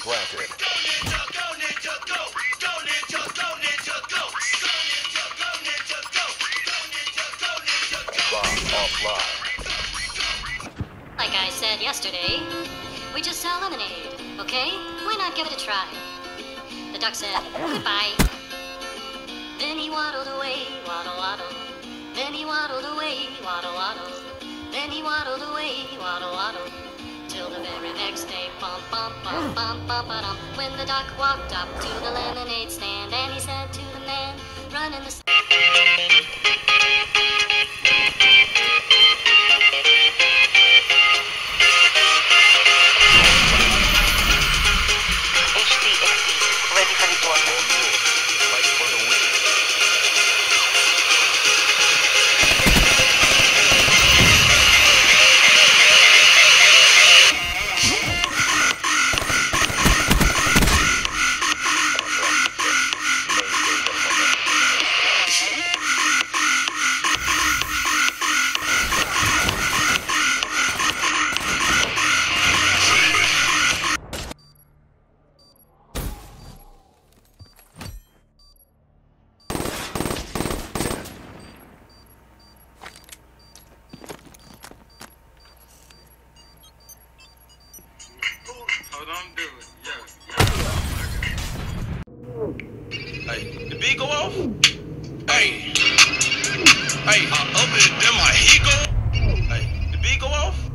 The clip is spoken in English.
granted. Go ninja, go ninja, go! Go ninja, go ninja, go! Go ninja, go ninja, go! Go ninja, go ninja, go! Bomb offline. Like I said yesterday, we just sell lemonade, okay? Why not give it a try? The duck said, goodbye. Then he waddled away, waddle, waddle. Then he waddled away, waddle, waddle. Then he waddled away, waddle, waddle. Till the very next day, bum, bum, bum, bum, bum, ba-dum. When the duck walked up to the lemonade stand, and he said to the man, run in the Ready for deployment. Fight for the win. Hold on, do it. Yeah. Hey, the beat go off? Hey, I opened it, then my heat go. Hey, the beat go off?